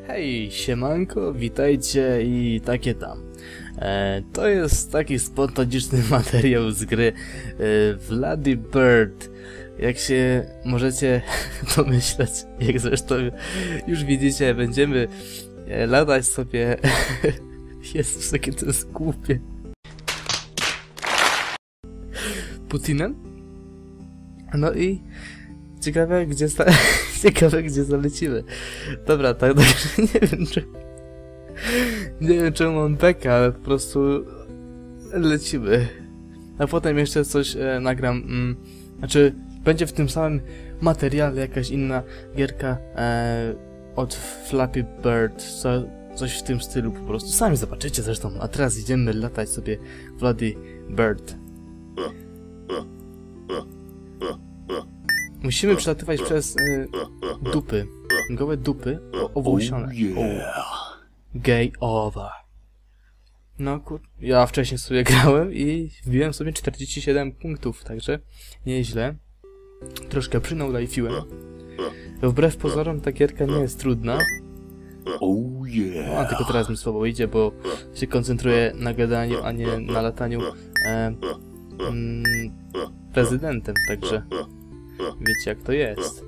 Hej, siemanko, witajcie i takie tam. To jest taki spontaniczny materiał z gry Flappy Bird. Jak się możecie domyślać, jak zresztą już widzicie, będziemy latać sobie... Jezus, jakie to jest głupie. Putinem? No i ciekawe gdzie zalecimy. Dobra, tak nie wiem czemu mam beka, ale po prostu lecimy. A potem jeszcze coś nagram, znaczy będzie w tym samym materiale jakaś inna gierka od Flappy Bird, coś w tym stylu po prostu. Sami zobaczycie zresztą, a teraz idziemy latać sobie Flappy Bird. Musimy przelatywać przez dupy. Gołe dupy owłosione. Gay over. No ja wcześniej sobie grałem i wbiłem sobie 47 punktów, także nieźle. Troszkę przynałlajfiłem. Wbrew pozorom ta gierka nie jest trudna. No, tylko teraz mi słabo idzie, bo się koncentruję na gadaniu, a nie na lataniu prezydentem, także wiecie jak to jest.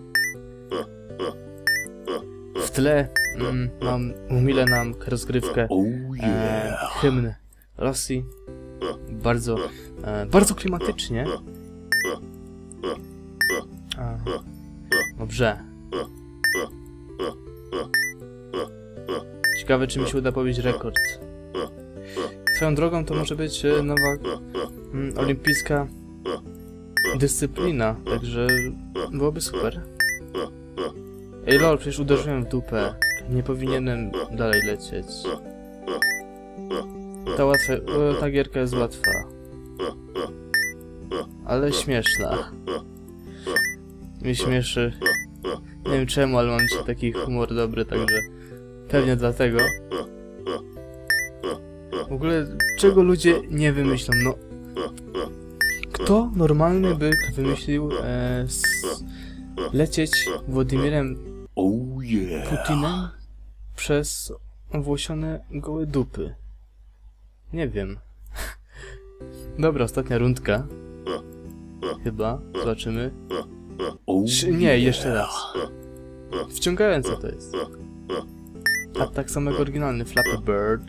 W tle umilę nam rozgrywkę hymn Rosji. Bardzo klimatycznie. Dobrze. Ciekawe, czy mi się uda pobić rekord. Swoją drogą to może być nowa olimpijska dyscyplina, także byłoby super. Ej lol, przecież uderzyłem w dupę. Nie powinienem dalej lecieć. Ta gierka jest łatwa. Ale śmieszna. Mnie śmieszy. Nie wiem czemu, ale mam dzisiaj taki humor dobry, także pewnie dlatego. W ogóle czego ludzie nie wymyślą, no. Kto normalny by wymyślił lecieć Władimirem Putinem przez owłosione gołe dupy? Nie wiem. Dobra, ostatnia rundka. Chyba. Zobaczymy. Nie, jeszcze raz. Wciągające to jest. A tak samo jak oryginalny Flappy Bird.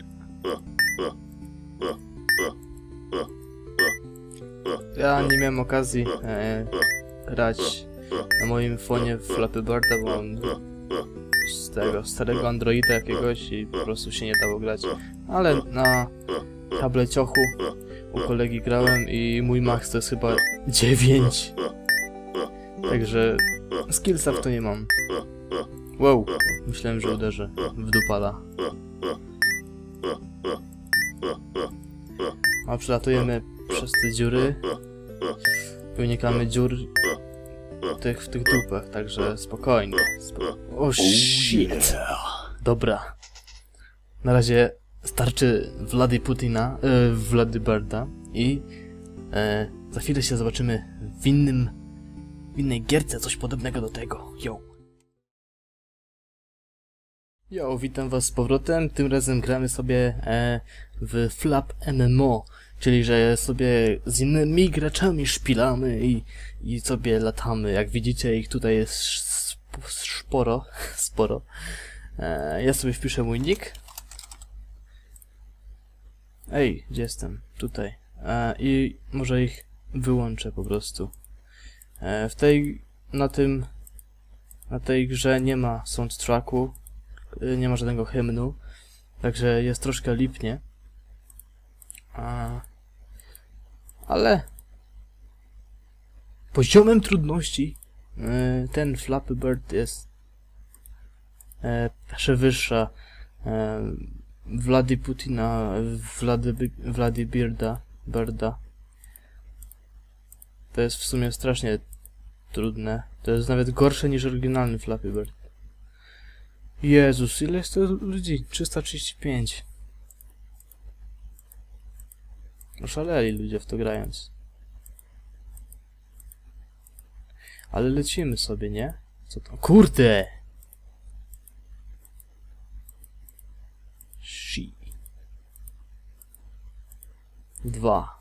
Ja nie miałem okazji grać na moim fonie Flappy Birda, bo mam z tego starego Androida jakiegoś i po prostu się nie dało grać. Ale na tableciochu u kolegi grałem i mój max to jest chyba 9. Także skillsa w to nie mam. Wow, myślałem, że uderzę w dupala. A przelatujemy przez te dziury. Unikamy dziur w tych dupach, także spokojnie. O shit. Dobra. Na razie starczy Flappy Putina, Flappy Birda i za chwilę się zobaczymy w innej gierce, coś podobnego do tego. Yo, witam was z powrotem. Tym razem gramy sobie w Flap MMO, czyli że sobie z innymi graczami szpilamy i sobie latamy. Jak widzicie, ich tutaj jest sporo. Ja sobie wpiszę mój nick. Ej, gdzie jestem? Tutaj. I może ich wyłączę po prostu. Na tej grze nie ma soundtracku, nie ma żadnego hymnu, także jest troszkę lipnie. Ale poziomem trudności ten Flappy Bird jest przewyższa Flappy Putina, Flappy Birda. To jest w sumie strasznie trudne. To jest nawet gorsze niż oryginalny Flappy Bird. Jezus, ile jest to ludzi? 335. Oszaleli ludzie w to grając. Ale lecimy sobie, nie? Co to? Kurde! 2.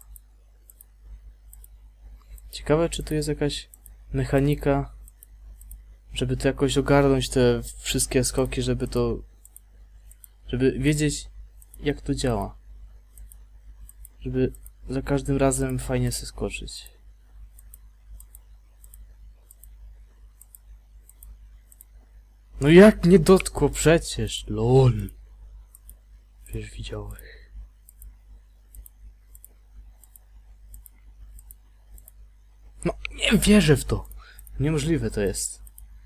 Ciekawe, czy tu jest jakaś mechanika, żeby to jakoś ogarnąć te wszystkie skoki, żeby wiedzieć, jak to działa. Żeby za każdym razem fajnie sobie skoczyć. No jak nie dotkło przecież, lol. Przecież widziałeś. No, nie wierzę w to. Niemożliwe to jest.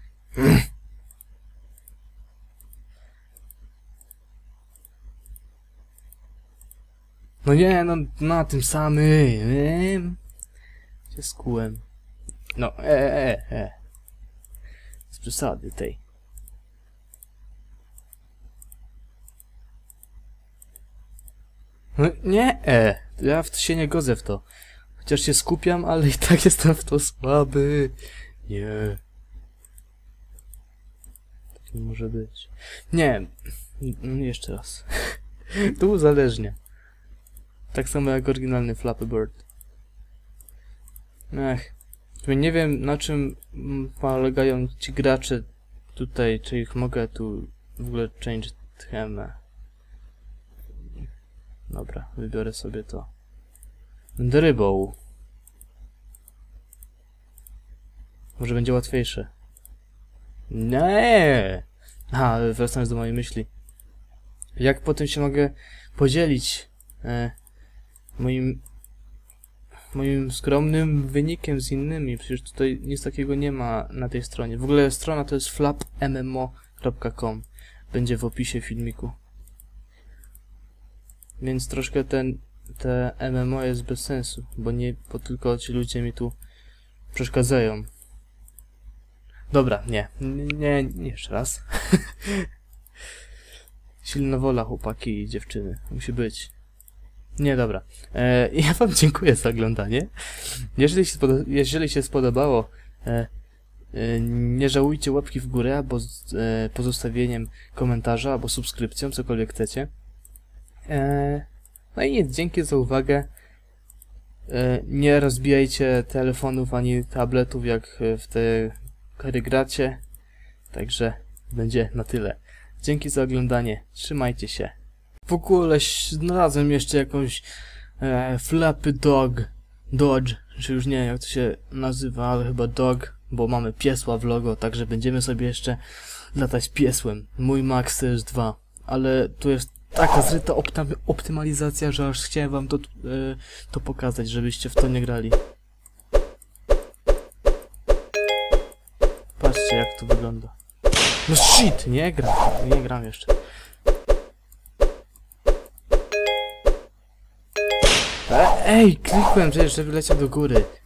No nie, no na tym samym. Się skułem. No, z przesady tej. No nie, ja się nie godzę w to. Chociaż się skupiam, ale i tak jestem w to słaby. Nie. Tak nie może być. Nie. Jeszcze raz. To uzależnia. Tak samo jak oryginalny Flappy Bird. Ech. Nie wiem, na czym polegają ci gracze tutaj, czy ich mogę tu w ogóle change theme. Dobra, wybiorę sobie to. Będę rybą. Może będzie łatwiejsze. Nie. Aha, wracając do mojej myśli. Jak potem się mogę podzielić moim skromnym wynikiem z innymi? Przecież tutaj nic takiego nie ma na tej stronie. W ogóle strona to jest flapmmo.com. Będzie w opisie filmiku. Więc troszkę te MMO jest bez sensu, bo tylko ci ludzie mi tu przeszkadzają. Dobra, nie, jeszcze raz. Silna wola, chłopaki i dziewczyny. Musi być. Nie, dobra. Ja wam dziękuję za oglądanie. Jeżeli się spodobało, nie żałujcie łapki w górę, albo pozostawieniem komentarza, albo subskrypcją, cokolwiek chcecie. No i nic, dzięki za uwagę. Nie rozbijajcie telefonów ani tabletów, jak w te gry gracie. Także będzie na tyle. Dzięki za oglądanie. Trzymajcie się. W ogóle znalazłem jeszcze jakąś Flappy Dodge, czy już nie wiem jak to się nazywa, ale chyba Dog, bo mamy piesła w logo, także będziemy sobie jeszcze latać piesłem. Mój Max też 2, ale tu jest taka zryta optymalizacja, że aż chciałem wam to pokazać, żebyście w to nie grali. Patrzcie jak to wygląda. No shit, nie gram jeszcze. Ej, klikłem przecież, żeby leciał do góry.